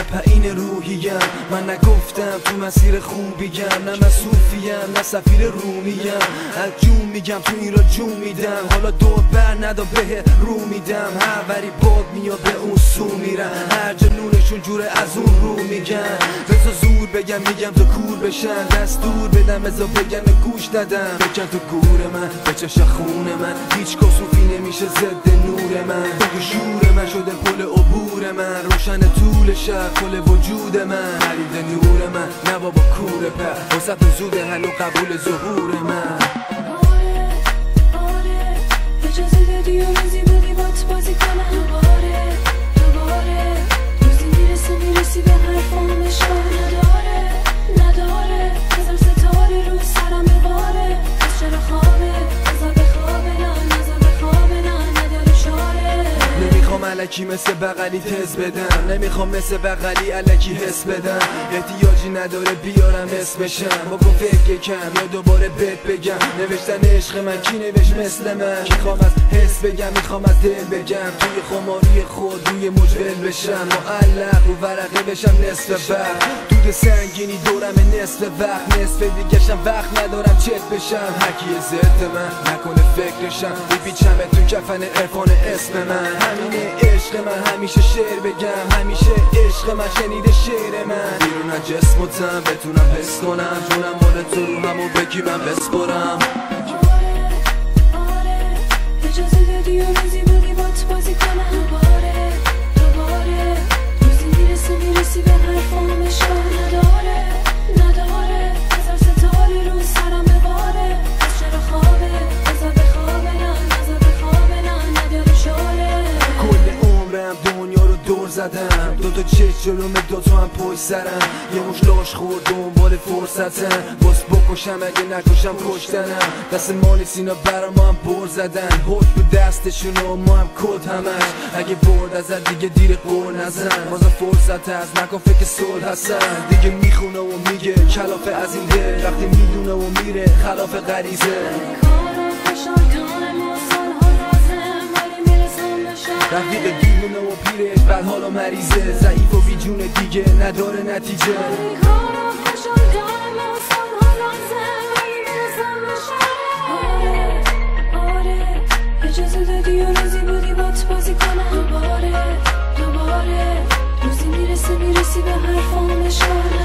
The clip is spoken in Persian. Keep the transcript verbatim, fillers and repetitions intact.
پایین روحیم. من نگفتم تو مسیر خوبیم، نه من صوفیم نه سفیر رومیم. از جون میگم تو این را جون میدم، حالا دور بر ندا به رو میدم. هر وری باد میاد به اون سو میرم، هر جا نورشون جوره از اون رو میگن. بذار زور بگم میگم تو کور بشن، دستور بدم بذار بگم گوش ندم. بکن تو گور من بچش خون من، هیچ کسوفی نمیشه ضد نور من. بگو شور من شده پل عبور من، روشن طول شب کل وجود من. خرید نور من نه بابا کور پر، وسط زوده هنو قبول ظهور من. آره آره اجازه بدی و روزی بدی بات بازی کنم. دوباره دوباره روزی میرسه میرسی به حرفام اشکال نداره نداره. هزار ستاره رو سرم بباره، از چرا خوابه بذار بخوابه نه نذار بخوابه نه نداره شاره. نمیخوام الکی مثل بغلی تز بدم، نمیخوام مثل بغلی الکی حس بدم. احتیاجی نداره بیارم اسمشم، با گفت فکر کم یا دوباره بهت بگم. نوشتن عشق من کی نوشت مثل من؟ میخوام از حس بگم میخوام از دل بگم، توی خماری خود روی مجبل بشم. معلق رو ورقه بشم نصف وقت، دود سنگینی دورم نصف وقت. نصف دیگشم وقت ندارم چت بشم. هرکی ضد من نکنه فکرشم، بپیچم تو کفن عرفان اسم من. همینه عشق من همیشه شعر بگم، همیشه عشق من شنیده شعر من. بیرون از جسم و تن بتونم حس کنم، جونم مال تو رو همو بگی من بسپرم. آره آره اجازه بدی و روزی بدی بات بازی کنم. دوباره دوباره روزی میرسه میرسی به حرفام اشکال نداره نداره. هزار ستاره رو سرم بباره، از چرا خوابه بذار بخوابه نه نذار بخوابه نه نداره شاره. کل عمرم دنیا رو دور زدم، دوتا چشم جلوم دوتا هم پشت سرم. یه مش لاش خورد دنبال فرصتم، باز بکشم اگه نکشم کشتنم. دست مالی سینا برا ما هم بر زدن، حکم رو دستشون و ما هم کد همش. اگه برد ازت دیگه دیر قول نزن، بازم فرصت هست نکن فکر صلح هستن. دیگه میخونه و میگه کلاف از این دل، وقتی میدونه و میره خلاف غریزه. رفیق دیوونه و پیرش بعد حالا مریضه، ضعیف و بیجونه دیگه نداره نتیجه. آره آره اجازه دادی و روزی بودی بات بازی کنم. دوباره دوباره روزی میرسه میرسی به حرفام اشکال